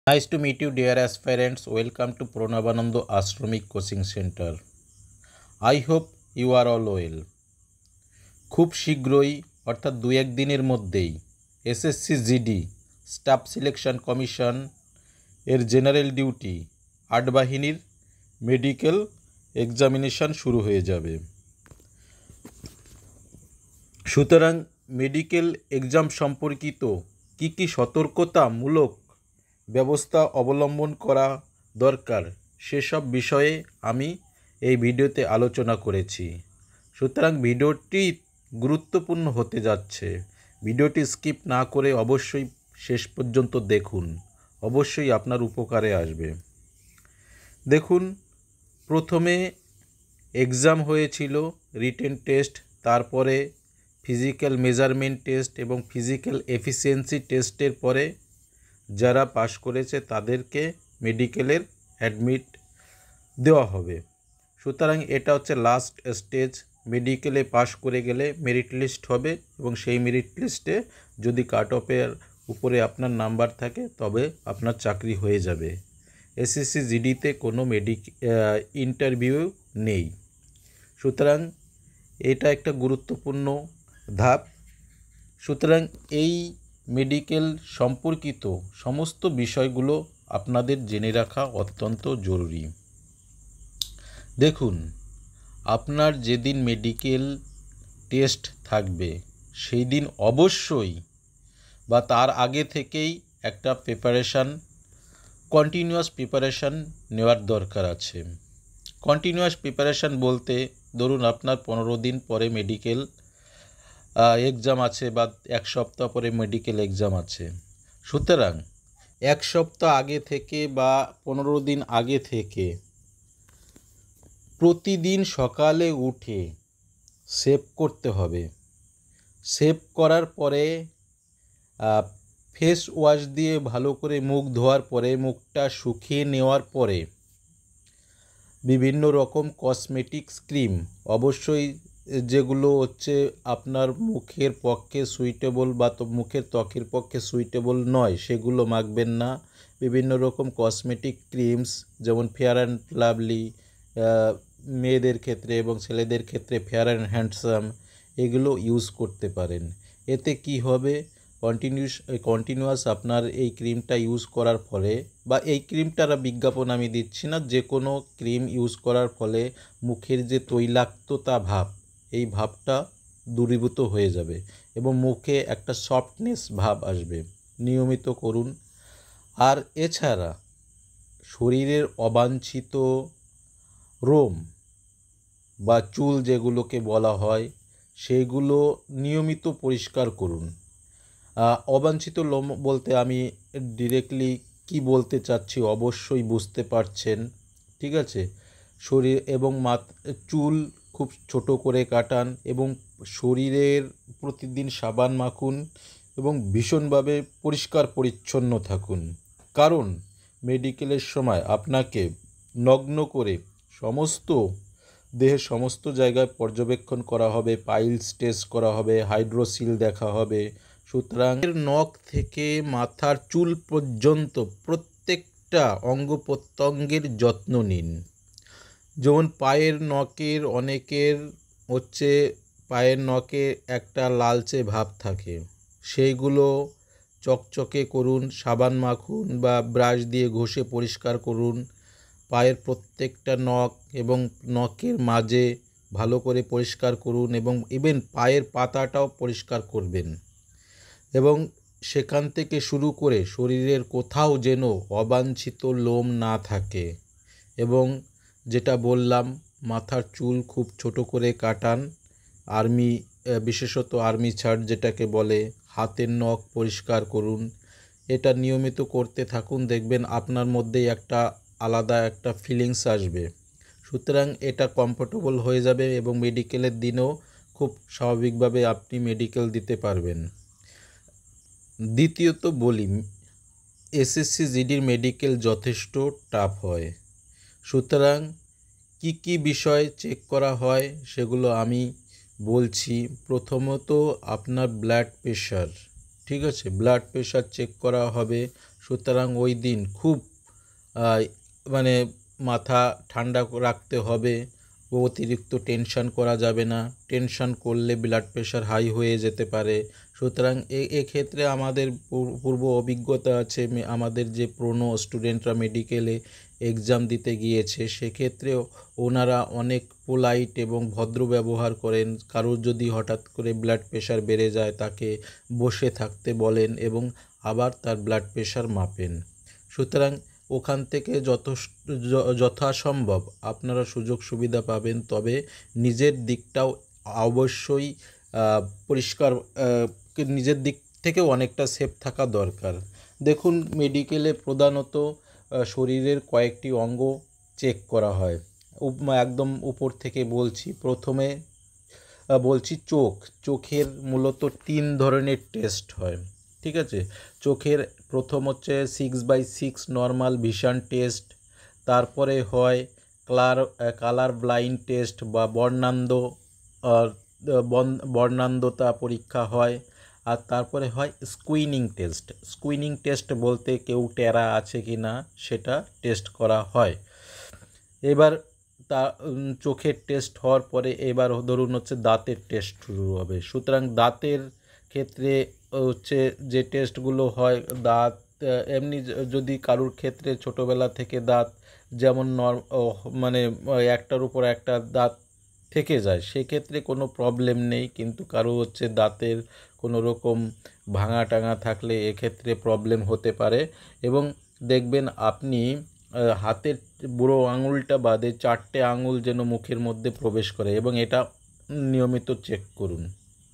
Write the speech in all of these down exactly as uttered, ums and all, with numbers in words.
Nice to meet you, dear aspirants. Welcome to Pranabananda Ashramik Coaching Center. I hope you are all well. খুব শীঘ্রই অর্থাৎ দু এক দিনের মধ্যেই SSC GD staff selection commission এর জেনারেল ডিউটি আট বাহিনীর মেডিকেল এক্সামিনেশন শুরু হয়ে যাবে। সুতরাং মেডিকেল এক্সাম সম্পর্কিত কি কি সতর্কতামূলক ব্যবস্থা অবলম্বন করা দরকার সেসব বিষয়ে আমি এই ভিডিওতে আলোচনা করেছি। সুতরাং ভিডিওটি গুরুত্বপূর্ণ হতে যাচ্ছে। ভিডিওটি স্কিপ না করে অবশ্যই শেষ পর্যন্ত দেখুন, অবশ্যই আপনার উপকারে আসবে। দেখুন, প্রথমে এক্সাম হয়েছিল রিটেন টেস্ট, তারপরে ফিজিক্যাল মেজারমেন্ট টেস্ট এবং ফিজিক্যাল এফিসিয়েন্সি টেস্টের পরে যারা পাশ করেছে তাদেরকে মেডিকেলের অ্যাডমিট দেওয়া হবে। সুতরাং এটা হচ্ছে লাস্ট স্টেজ। মেডিকেলে পাশ করে গেলে মেরিট লিস্ট হবে এবং সেই মেরিট লিস্টে যদি কাট অফের উপরে আপনার নাম্বার থাকে তবে আপনার চাকরি হয়ে যাবে। এসএসসি জিডিতে কোনো মেডিক ইন্টারভিউ নেই। সুতরাং এটা একটা গুরুত্বপূর্ণ ধাপ। সুতরাং এই মেডিকেল সম্পর্কিত সমস্ত বিষয়গুলো আপনাদের জেনে রাখা অত্যন্ত জরুরি। দেখুন, আপনার যেদিন মেডিকেল টেস্ট থাকবে সেই দিন অবশ্যই বা তার আগে থেকেই একটা প্রিপারেশান কন্টিনিউয়াস প্রিপারেশান নেওয়ার দরকার আছে। কন্টিনিউয়াস প্রিপারেশান বলতে ধরুন আপনার পনেরো দিন পরে মেডিকেল এক্সাম আছে বা এক সপ্তাহ পরে মেডিকেল এক্সাম আছে। সুতরাং এক সপ্তাহ আগে থেকে বা পনেরো দিন আগে থেকে প্রতিদিন সকালে উঠে সেভ করতে হবে। সেভ করার পরে ফেস ওয়াশ দিয়ে ভালো করে মুখ ধোয়ার পরে, মুখটা শুকিয়ে নেওয়ার পরে বিভিন্ন রকম কসমেটিক্স ক্রিম, অবশ্যই যেগুলো হচ্ছে আপনার মুখের পক্ষে সুইটেবল বা তো মুখের ত্বকের পক্ষে সুইটেবল নয় সেগুলো মাখবেন না। বিভিন্ন রকম কসমেটিক ক্রিমস যেমন ফেয়ার অ্যান্ড লাভলি মেয়েদের ক্ষেত্রে এবং ছেলেদের ক্ষেত্রে ফেয়ার অ্যান্ড হ্যান্ডসাম, এগুলো ইউজ করতে পারেন। এতে কি হবে, কন্টিনিউস কন্টিনিউয়াস আপনার এই ক্রিমটা ইউজ করার ফলে, বা এই ক্রিমটার বিজ্ঞাপন আমি দিচ্ছি না, যে কোনো ক্রিম ইউজ করার ফলে মুখের যে তৈলাক্ততা ভাব, এই ভাবটা দূরীভূত হয়ে যাবে এবং মুখে একটা সফটনেস ভাব আসবে। নিয়মিত করুন। আর এছাড়া শরীরের অবাঞ্ছিত রোম বা চুল যেগুলোকে বলা হয় সেইগুলো নিয়মিত পরিষ্কার করুন। অবাঞ্ছিত লোম বলতে আমি ডিরেক্টলি কি বলতে চাচ্ছি অবশ্যই বুঝতে পারছেন, ঠিক আছে? শরীর এবং মাথা চুল খুব ছোট করে কাটান এবং শরীরের প্রতিদিন সাবান মাখুন এবং ভীষণভাবে পরিষ্কার পরিচ্ছন্ন থাকুন। কারণ মেডিকেলের সময় আপনাকে নগ্ন করে সমস্ত দেহের সমস্ত জায়গায় পর্যবেক্ষণ করা হবে, পাইলস টেস্ট করা হবে, হাইড্রোসিল দেখা হবে। সুতরাং নখ থেকে মাথার চুল পর্যন্ত প্রত্যেকটা অঙ্গ প্রত্যঙ্গের যত্ন নিন। যেমন পায়ের নখের অনেকের হচ্ছে পায়ের নখে একটা লালচে ভাব থাকে, সেইগুলো চকচকে করুন, সাবান মাখুন বা ব্রাশ দিয়ে ঘষে পরিষ্কার করুন। পায়ের প্রত্যেকটা নখ এবং নখের মাঝে ভালো করে পরিষ্কার করুন এবং ইভেন পায়ের পাতাটাও পরিষ্কার করবেন এবং সেখান থেকে শুরু করে শরীরের কোথাও যেন অবাঞ্ছিত লোম না থাকে। এবং যেটা বললাম, মাথার চুল খুব ছোট করে কাটান। আর্মি বিশেষত আর্মি ছাড় যেটাকে বলে, হাতের নখ পরিষ্কার করুন। এটা নিয়মিত করতে থাকুন, দেখবেন আপনার মধ্যেই একটা আলাদা একটা ফিলিংস আসবে। সুতরাং এটা কমফোর্টেবল হয়ে যাবে এবং মেডিকেলের দিনেও খুব স্বাভাবিকভাবে আপনি মেডিকেল দিতে পারবেন। দ্বিতীয়ত বলি, এসএসসি জিডির মেডিকেল যথেষ্ট টাফ হয়। সুতরাং কি কি বিষয় চেক করা হয় সেগুলো আমি বলছি। প্রথমত আপনার ব্লাড প্রেশার, ঠিক আছে? ব্লাড প্রেশার চেক করা হবে। সুতরাং ওই দিন খুব মানে মাথা ঠান্ডা রাখতে হবে, অতিরিক্ত টেনশন করা যাবে না, টেনশন করলে ব্লাড প্রেশার হাই হয়ে যেতে পারে। সুতরাং এক্ষেত্রে আমাদের পূর্ব অভিজ্ঞতা আছে, আমাদের যে পুরনো স্টুডেন্টরা মেডিকেলে এক্সাম দিতে গিয়েছে সেক্ষেত্রে ওনারা অনেক পোলাইট এবং ভদ্র ব্যবহার করেন। কারোর যদি হঠাৎ করে ব্লাড প্রেশার বেড়ে যায় তাকে বসে থাকতে বলেন এবং আবার তার ব্লাড প্রেশার মাপেন। সুতরাং ওখান থেকে যত যথাসম্ভব আপনারা সুযোগ সুবিধা পাবেন, তবে নিজের দিকটাও অবশ্যই পরিষ্কার, নিজের দিক থেকেও অনেকটা সেফ থাকা দরকার। দেখুন, মেডিকেলে প্রধানত শরীরের কয়েকটি অঙ্গ চেক করা হয়। একদম উপর থেকে বলছি, প্রথমে বলছি চোখ। চোখের মূলত তিন ধরনের টেস্ট হয়, ঠিক আছে। চোখের প্রথম হচ্ছে six by six normal vision test, তারপরে হয় কালার কালার ব্লাইন্ড টেস্ট বা বর্ণান্ধ বর্ণান্ধতা পরীক্ষা হয়, আর তারপরে হয় স্কুইনিং টেস্ট। স্কুইনিং টেস্ট বলতে কেউ টেরা আছে কি না সেটা টেস্ট করা হয়। এবার তা চোখের টেস্ট হওয়ার পরে এবার ধরুন হচ্ছে দাঁতের টেস্ট শুরু হবে। সুতরাং দাঁতের ক্ষেত্রে হচ্ছে যে টেস্টগুলো হয়, দাঁত এমনি যদি কারুর ক্ষেত্রে ছোটোবেলা থেকে দাঁত যেমন নর মানে একটার উপর একটা দাঁত থেকে যায় সেক্ষেত্রে কোনো প্রবলেম নেই, কিন্তু কারো হচ্ছে দাঁতের কোনো রকম ভাঙা টাঙা থাকলে এক্ষেত্রে প্রবলেম হতে পারে। এবং দেখবেন আপনি হাতের বুড়ো আঙুলটা বাদে চারটে আঙুল যেন মুখের মধ্যে প্রবেশ করে এবং এটা নিয়মিত চেক করুন।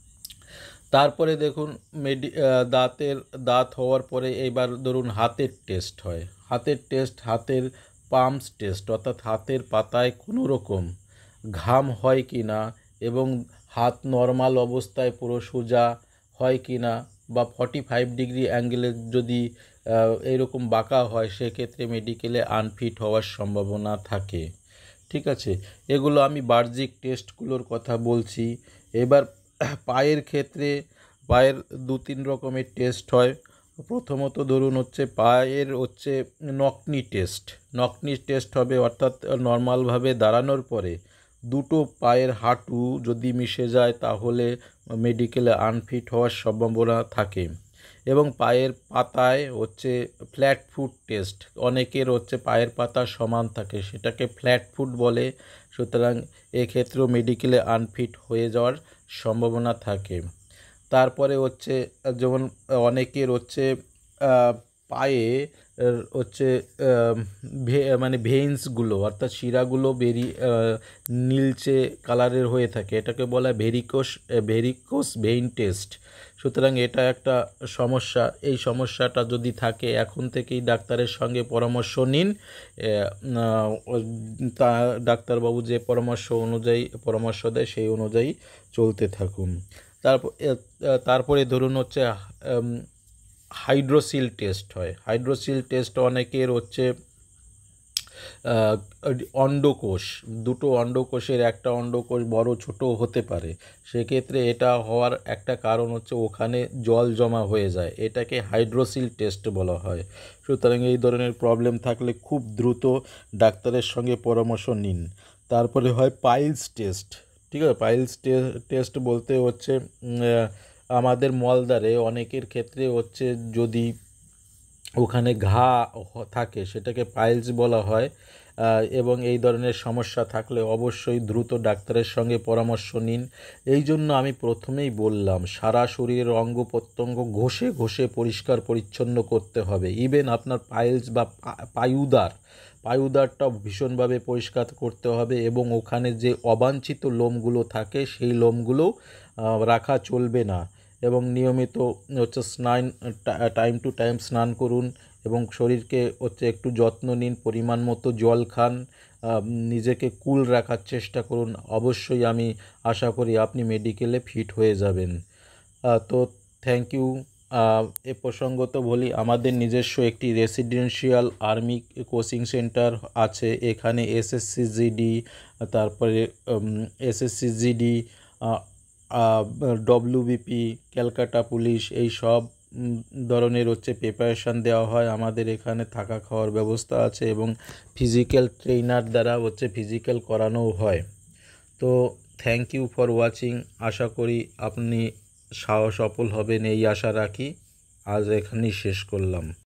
তারপরে দেখুন মেডি দাঁতের দাঁত হওয়ার পরে এবার ধরুন হাতের টেস্ট হয়। হাতের টেস্ট হাতের পাম্পস টেস্ট, অর্থাৎ হাতের পাতায় কোনো রকম ঘাম হয় কি না এবং হাত নর্মাল অবস্থায় পুরো সোজা হয় কি না, বা ফর্টি ফাইভ ডিগ্রি অ্যাঙ্গেলে যদি এইরকম বাঁকা হয় সেক্ষেত্রে মেডিকেলে আনফিট হওয়ার সম্ভাবনা থাকে, ঠিক আছে। এগুলো আমি বাহ্যিক টেস্টগুলোর কথা বলছি। এবার পায়ের ক্ষেত্রে পায়ের দু তিন রকমের টেস্ট হয়। প্রথমত ধরুন হচ্ছে পায়ের হচ্ছে নকনি টেস্ট। নকনি টেস্ট হবে, অর্থাৎ নর্মালভাবে দাঁড়ানোর পরে দুটো পায়ের হাঁটু যদি মিশে যায় তাহলে মেডিকেলে আনফিট হওয়ার সম্ভাবনা থাকে। এবং পায়ের পাতায় হচ্ছে ফ্ল্যাট ফুট টেস্ট, অনেকের হচ্ছে পায়ের পাতা সমান থাকে সেটাকে ফ্ল্যাট ফুট বলে। সুতরাং এক্ষেত্রেও মেডিকেলে আনফিট হয়ে যাওয়ার সম্ভাবনা থাকে। তারপরে হচ্ছে যেমন অনেকের হচ্ছে পায়ে হচ্ছে মানে ভেইন্সগুলো অর্থাৎ শিরাগুলো বেরিয়ে নীলচে কালারের হয়ে থাকে, এটাকে বলা ভেরিকোস ভেরিকোস ভেইন টেস্ট। সুতরাং এটা একটা সমস্যা। এই সমস্যাটা যদি থাকে এখন থেকেই ডাক্তারের সঙ্গে পরামর্শ নিন। তা ডাক্তারবাবু যে পরামর্শ অনুযায়ী পরামর্শ দেয় সেই অনুযায়ী চলতে থাকুন। তারপর তারপরে ধরুন হচ্ছে হাইড্রোসিল টেস্ট হয়। হাইড্রোসিল টেস্ট অনেকের হচ্ছে অন্ডকোষ, দুটো অন্ডকোষের একটা অন্ডকোষ বড় ছোট হতে পারে, সেক্ষেত্রে এটা হওয়ার একটা কারণ হচ্ছে ওখানে জল জমা হয়ে যায়, এটাকে হাইড্রোসিল টেস্ট বলা হয়। সুতরাং এই ধরনের প্রবলেম থাকলে খুব দ্রুত ডাক্তারের সঙ্গে পরামর্শ নিন। তারপরে হয় পাইলস টেস্ট, ঠিক আছে। পাইলস টেস্ট বলতে হচ্ছে আমাদের মলদ্বারে অনেকের ক্ষেত্রে হচ্ছে যদি ওখানে ঘা থাকে সেটাকে পাইলস বলা হয়, এবং এই ধরনের সমস্যা থাকলে অবশ্যই দ্রুত ডাক্তারের সঙ্গে পরামর্শ নিন। এই জন্য আমি প্রথমেই বললাম সারা শরীরের অঙ্গ প্রত্যঙ্গ ঘষে ঘষে পরিষ্কার পরিচ্ছন্ন করতে হবে। ইভেন আপনার পাইলস বা পায়ুদার পায়ুদারটাও ভীষণভাবে পরিষ্কার করতে হবে এবং ওখানে যে অবাঞ্ছিত লোমগুলো থাকে সেই লোমগুলো রাখা চলবে না। এবং নিয়মিত হচ্ছে স্নান টাইম টু টাইম স্নান করুন এবং শরীরকে হচ্ছে একটু যত্ন নিন, পরিমাণ মতো জল খান, নিজেকে কুল রাখার চেষ্টা করুন। অবশ্যই আমি আশা করি আপনি মেডিকেলে ফিট হয়ে যাবেন। তো থ্যাংক ইউ। এ প্রসঙ্গত বলি আমাদের নিজস্ব একটি রেসিডেন্সিয়াল আর্মি কোচিং সেন্টার আছে। এখানে এসএসসি জিডি, তারপরে SSC GD, WBP, Calcutta police, এই সব ধরনের হচ্ছে প্রিপারেশান দেওয়া হয়। আমাদের এখানে থাকা খাওয়ার ব্যবস্থা আছে এবং ফিজিক্যাল ট্রেনার দ্বারা হচ্ছে ফিজিক্যাল করানোও হয়। তো থ্যাংক ইউ ফর ওয়াচিং। আশা করি আপনি সফল হবেন এই আশা রাখি। আজ এখানেই শেষ করলাম।